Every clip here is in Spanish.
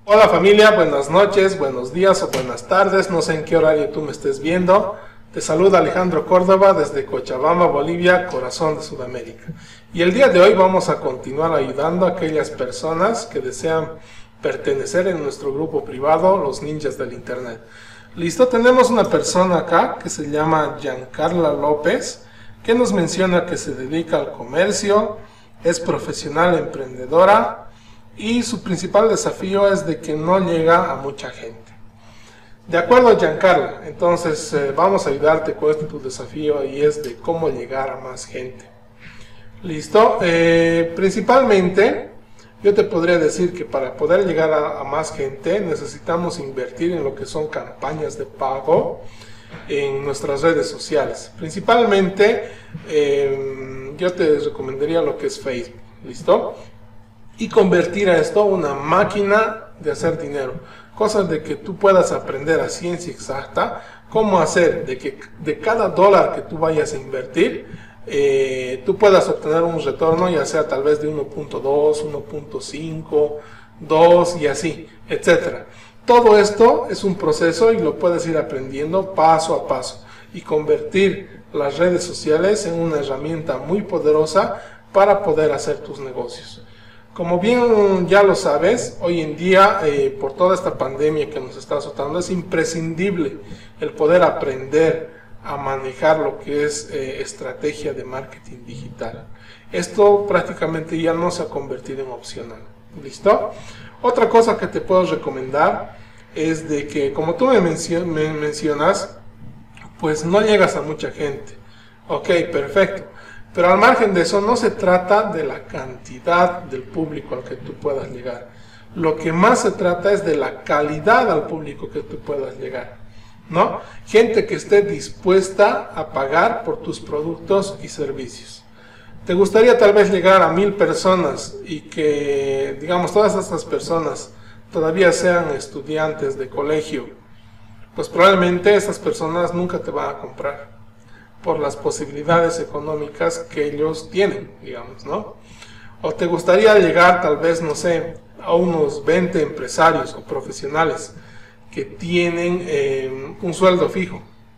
Hola familia, buenas noches, buenos días o buenas tardes, no sé en qué horario tú me estés viendo. Te saluda Alejandro Córdoba desde Cochabamba, Bolivia, corazón de Sudamérica. Y el día de hoy vamos a continuar ayudando a aquellas personas que desean pertenecer en nuestro grupo privado, los ninjas del internet. Listo, tenemos una persona acá que se llama Giancarla López, que nos menciona que se dedica al comercio, es profesional emprendedora, y su principal desafío es de que no llega a mucha gente. De acuerdo, Giancarlo, entonces vamos a ayudarte con tu desafío y es de cómo llegar a más gente. ¿Listo? Principalmente, yo te podría decir que para poder llegar a más gente necesitamos invertir en lo que son campañas de pago en nuestras redes sociales. Principalmente, yo te recomendaría lo que es Facebook. ¿Listo? Y convertir a esto una máquina de hacer dinero, cosas de que tú puedas aprender a ciencia exacta cómo hacer de que de cada dólar que tú vayas a invertir tú puedas obtener un retorno, ya sea tal vez de 1.2, 1.5, 2 y así, etcétera. Todo esto es un proceso y lo puedes ir aprendiendo paso a paso y convertir las redes sociales en una herramienta muy poderosa para poder hacer tus negocios. Como bien ya lo sabes, hoy en día, por toda esta pandemia que nos está azotando, es imprescindible el poder aprender a manejar lo que es estrategia de marketing digital. Esto prácticamente ya no se ha convertido en opcional. ¿Listo? Otra cosa que te puedo recomendar es de que, como tú me mencionas, pues no llegas a mucha gente. Ok, perfecto. Pero al margen de eso, no se trata de la cantidad del público al que tú puedas llegar. Lo que más se trata es de la calidad al público que tú puedas llegar, ¿no? Gente que esté dispuesta a pagar por tus productos y servicios. ¿Te gustaría tal vez llegar a 1000 personas y que, digamos, todas estas personas todavía sean estudiantes de colegio? Pues probablemente esas personas nunca te van a comprar por las posibilidades económicas que ellos tienen, digamos, ¿no? O te gustaría llegar tal vez, no sé, a unos 20 empresarios o profesionales que tienen un sueldo fijo.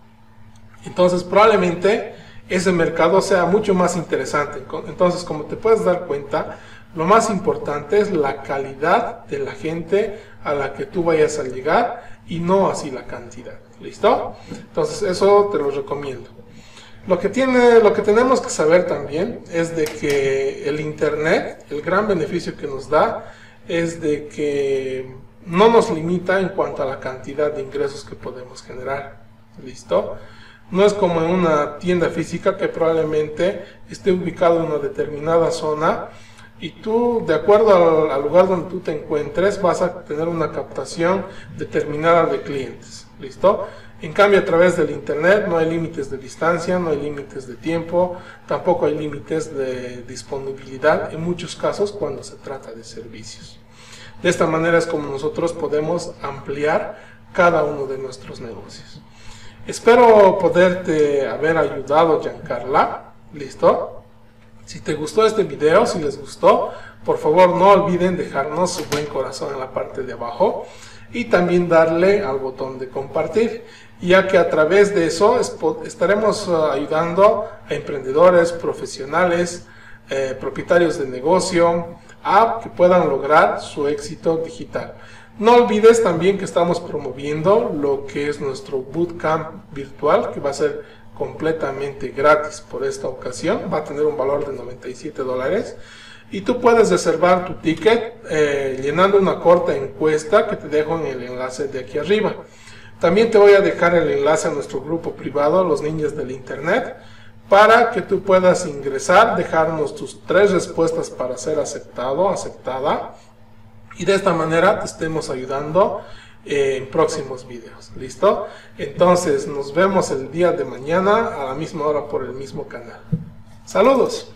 Entonces probablemente ese mercado sea mucho más interesante. Entonces, como te puedes dar cuenta, lo más importante es la calidad de la gente a la que tú vayas a llegar y no así la cantidad. ¿Listo? Entonces eso te lo recomiendo. Lo que tenemos que saber también es de que el internet, el gran beneficio que nos da es de que no nos limita en cuanto a la cantidad de ingresos que podemos generar. ¿Listo? No es como en una tienda física que probablemente esté ubicado en una determinada zona y tú, de acuerdo al lugar donde tú te encuentres, vas a tener una captación determinada de clientes. ¿Listo? En cambio, a través del internet no hay límites de distancia, no hay límites de tiempo, tampoco hay límites de disponibilidad en muchos casos cuando se trata de servicios. De esta manera es como nosotros podemos ampliar cada uno de nuestros negocios. Espero poderte haber ayudado, Giancarla. ¿Listo? Si te gustó este video, si les gustó, por favor no olviden dejarnos su buen corazón en la parte de abajo y también darle al botón de compartir, ya que a través de eso estaremos ayudando a emprendedores, profesionales, propietarios de negocio a que puedan lograr su éxito digital. No olvides también que estamos promoviendo lo que es nuestro bootcamp virtual, que va a ser completamente gratis por esta ocasión, va a tener un valor de $97 y tú puedes reservar tu ticket llenando una corta encuesta que te dejo en el enlace de aquí arriba. También te voy a dejar el enlace a nuestro grupo privado, los ninjas del internet, para que tú puedas ingresar, dejarnos tus 3 respuestas para ser aceptado, aceptada, y de esta manera te estemos ayudando en próximos videos. ¿Listo? Entonces nos vemos el día de mañana a la misma hora por el mismo canal. Saludos.